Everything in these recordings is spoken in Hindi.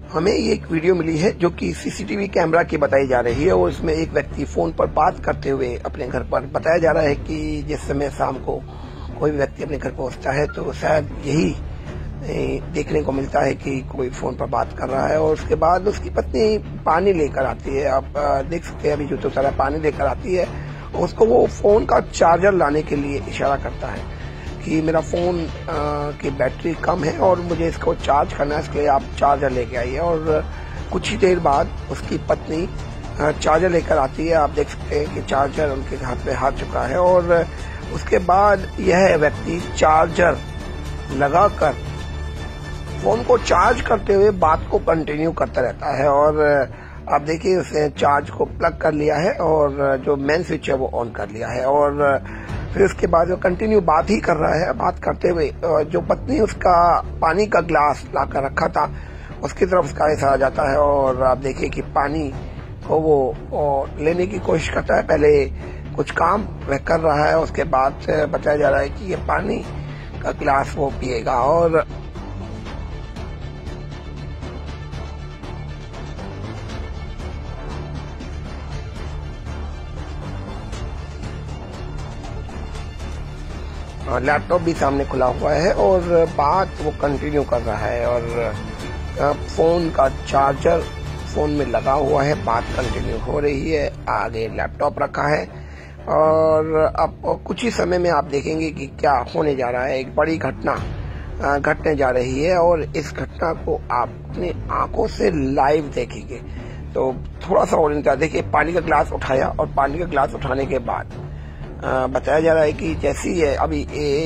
हमें ये एक वीडियो मिली है जो कि सीसीटीवी कैमरा की बताई जा रही है और इसमें एक व्यक्ति फोन पर बात करते हुए अपने घर पर बताया जा रहा है कि जिस समय शाम को कोई भी व्यक्ति अपने घर पहुंचता है तो शायद यही देखने को मिलता है कि कोई फोन पर बात कर रहा है और उसके बाद उसकी पत्नी पानी लेकर आती है। आप देख सकते हैं अभी जो तो सारा पानी लेकर आती है, उसको वो फोन का चार्जर लाने के लिए इशारा करता है कि मेरा फोन की बैटरी कम है और मुझे इसको चार्ज करना है, इसके लिए आप चार्जर लेके आइए। और कुछ ही देर बाद उसकी पत्नी चार्जर लेकर आती है। आप देख सकते हैं कि चार्जर उनके हाथ में आ चुका है और उसके बाद यह व्यक्ति चार्जर लगाकर फोन को चार्ज करते हुए बात को कंटिन्यू करता रहता है। और आप देखिए उसने चार्ज को प्लग कर लिया है और जो मेन स्विच है वो ऑन कर लिया है और फिर उसके बाद वो कंटिन्यू बात ही कर रहा है। बात करते हुए जो पत्नी उसका पानी का ग्लास लाकर रखा था उसकी तरफ उसका इशारा जाता है और आप देखिए कि पानी को वो लेने की कोशिश करता है। पहले कुछ काम वह कर रहा है, उसके बाद बताया जा रहा है कि ये पानी का ग्लास वो पिएगा। और लैपटॉप भी सामने खुला हुआ है और बात वो कंटिन्यू कर रहा है और फोन का चार्जर फोन में लगा हुआ है, बात कंटिन्यू हो रही है। आगे लैपटॉप रखा है और अब कुछ ही समय में आप देखेंगे कि क्या होने जा रहा है। एक बड़ी घटना घटने जा रही है और इस घटना को आप अपनी आंखों से लाइव देखेंगे। तो थोड़ा सा और इंतजार देखिए। पानी का ग्लास उठाया और पानी का ग्लास उठाने के बाद बताया जा रहा है कि जैसी है अभी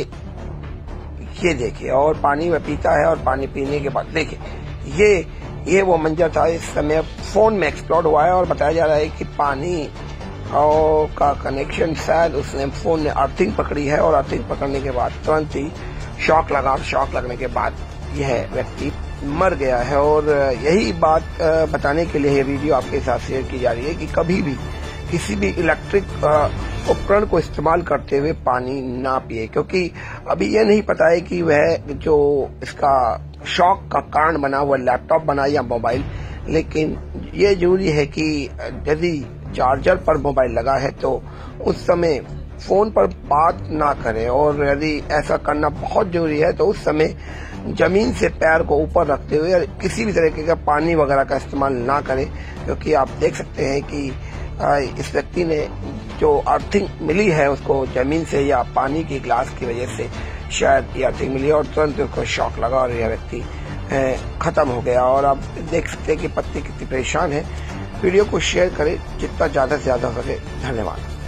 ये देखिए और पानी में पीता है और पानी पीने के बाद देखिए ये वो मंजर था। इस समय फोन में एक्सप्लोड हुआ है और बताया जा रहा है कि पानी और का कनेक्शन शायद उसने फोन ने अर्थिंग पकड़ी है और अर्थिंग पकड़ने के बाद तुरंत ही शॉक लगा। शॉक लगने के बाद यह व्यक्ति मर गया है। और यही बात बताने के लिए ये वीडियो आपके साथ शेयर की जा रही है कि कभी भी किसी भी इलेक्ट्रिक उपकरण को इस्तेमाल करते हुए पानी ना पिए, क्योंकि अभी यह नहीं पता है कि वह जो इसका शॉक का कारण बना हुआ लैपटॉप बना या मोबाइल। लेकिन ये जरूरी है कि यदि चार्जर पर मोबाइल लगा है तो उस समय फोन पर बात ना करें और यदि ऐसा करना बहुत जरूरी है तो उस समय जमीन से पैर को ऊपर रखते हुए किसी भी तरीके का पानी वगैरह का इस्तेमाल ना करें, क्योंकि आप देख सकते हैं कि इस व्यक्ति ने जो अर्थिंग मिली है उसको जमीन से या पानी की ग्लास की वजह से शायद ये अर्थिंग मिली और तुरंत उसको शॉक लगा और यह व्यक्ति खत्म हो गया। और आप देख सकते हैं कि पत्नी कितनी परेशान है। वीडियो को शेयर करें जितना ज्यादा से ज्यादा हो सके। धन्यवाद।